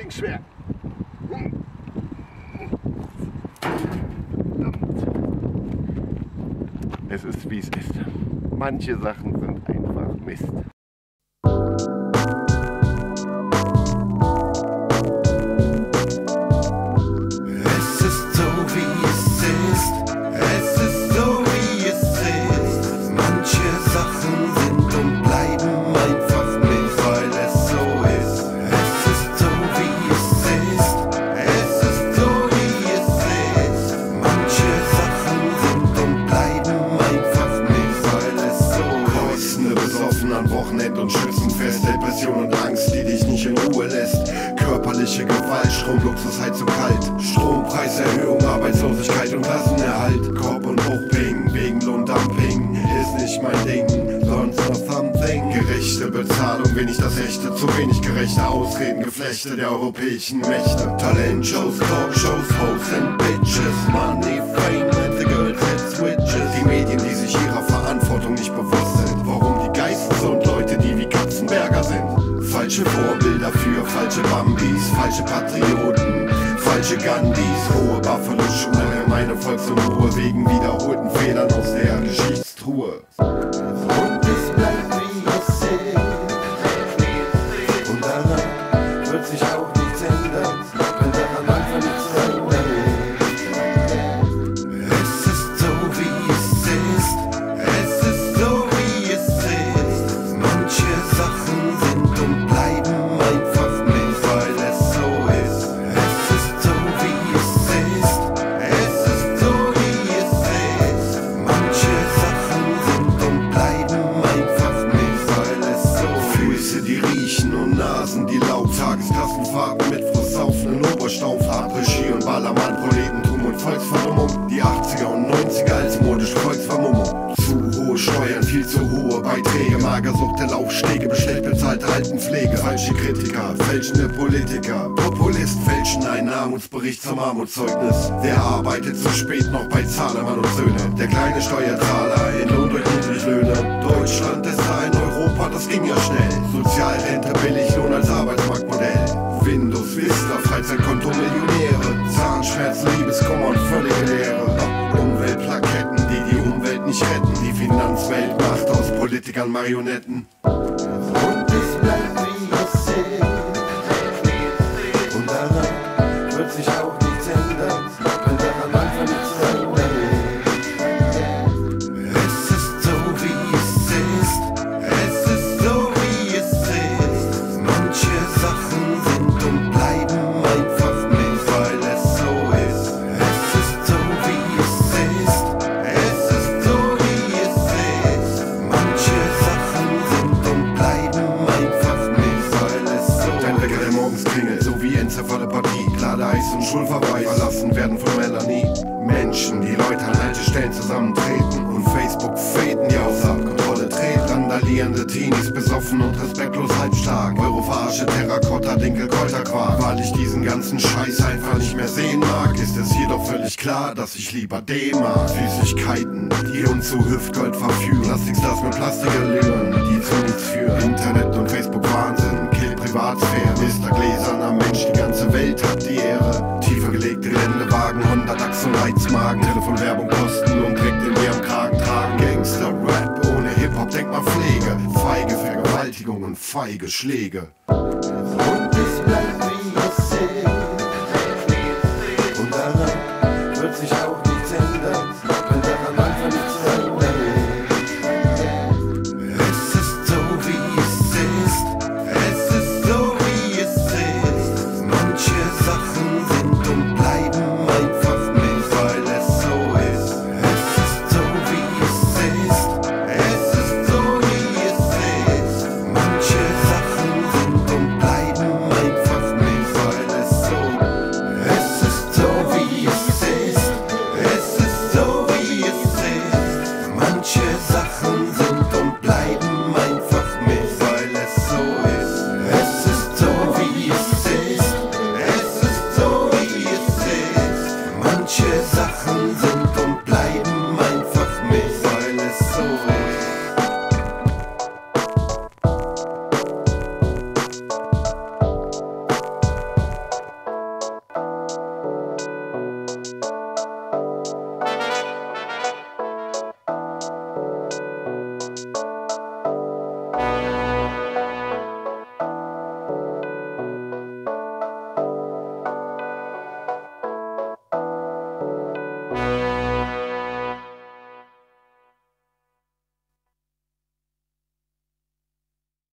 fucking schwer. Es ist wie es ist. Manche Sachen sind einfach Mist. Es ist so wie es ist. Es ist so wie es ist. Manche Sachen sind und bleiben einfach nicht, weil es so ist. Es ist so wie es ist. Es ist so wie es ist. Manche Sachen sind und bleiben einfach nicht, weil es so ist. Kreuzende besoffen an Wochenend und Schützenfest. Depression und Angst, die dich nicht in Ruhe lässt. Körperliche Gewalt, Stromluxus, Heizung kalt. Strompreiserhöhung, Arbeitslosigkeit und Klassenerhalt. Korb und Hochping, wegen Lohndumping ist nicht mein Ding, sonst noch something. Gerechte Bezahlung, wenig das Echte, zu wenig gerechte Ausreden, Geflechte der europäischen Mächte. Talentshows, Talkshows, Hoes and Bitches. Money, Fame and the girls and switches. Die Medien, die sich ihrer Verantwortung nicht bewusst sind. Warum die Geistes und Leute, die wie Katzenberger sind. Falsche Vorbilder für falsche Bambis, falsche Patrioten, falsche Gandhis, hohe Buffalo-Schuhe, allgemeine Volksunruhe wegen wiederholten Fehlern aus der Geschichtstruhe. Und es bleibt wie es ist. Und daran wird sich auch nichts ändern, wenn daran einfach nichts ändern ist. Es ist so wie es ist. Es ist so wie es ist. Manche Sachen sind und bleiben einfach nicht, weil es so ist. Es ist so wie es ist. Es ist so wie es ist. Manche Sachen sind und bleiben einfach nicht, weil es so ist. Füße, die riechen und Nasen, die laut. Tagesklassenfahrten mit frussaufenden Oberstauf. Après-Ski und Ballermann, Proletentum und Volksverdummung. Die 80er und 90er als modische Volksvermummung. Zu hohe Steuern, viel zu hohe Beiträge. Magersucht der Laufstege, schlecht bezahlte Altenpflege. Falsche Kritiker, fälschende Politiker. Populist fälschen einen Armutsbericht zum Armutszeugnis. Der arbeitet zu spät noch bei Zahlermann und Söhne. Der kleine Steuerzahler in Lohn durch Niedriglöhne. Deutschland ist ein Europa, das ging ja schnell. Sozialrente, Billiglohn als Arbeitsmarktmodell. Windows Vista, Freizeitkonto, Millionäre. Zahnschmerz, Liebeskummer und völlige Leere. Umweltplaketten, die die Umwelt nicht retten. Die Finanzwelt macht aus Politikern Marionetten. Und es bleibt wie es ist. Und daran wird sich auch nichts ändern, wenn daran einfach nichts ändern ist. Es ist so wie es ist. Es ist so wie es ist. Manche Sachen sind und bleiben einfach nicht, weil es so ist. Es ist so wie es ist. Es ist so wie es ist. Manche Sachen sind und bleiben einfach nicht, weil es so ist. Dein Wecker, der morgens klingelt, so wie Enzephalopathie. Gladeis und Schulverweis, verlassen werden von Melanie. Menschen, die Leute an Haltestellen zusammentreten und Facebook faden, die außer Kontrolle treten. Randalierende Teenies, besoffen und respektlos halbstark. Euro-Verarsche, Terrakotta, Dinkel, Kräuterquark. Weil ich diesen ganzen Scheiß einfach nicht mehr sehen mag, ist es jedoch völlig klar, dass ich lieber D-Mark. Süßigkeiten, die uns zu Hüftgold verführen. Plastikstars mit Plastikallüren, die zu nichts führen. Internet und Facebook-Wahnsinn, killt Privatsphäre. Mr. Gläserner Mensch, die ganze Welt hat die Ehre. Tiefer gelegte Geländewagen, Honda, Dachs und Reizmagen. Telefonwerbung kosten und direkt in mir am Kragen tragen. Gangster-Rap ohne Hip-Hop, Denkmalpflege. Feige Vergewaltigung und feige Schläge. Und es bleibt wie es ist. Und daran wird sich auch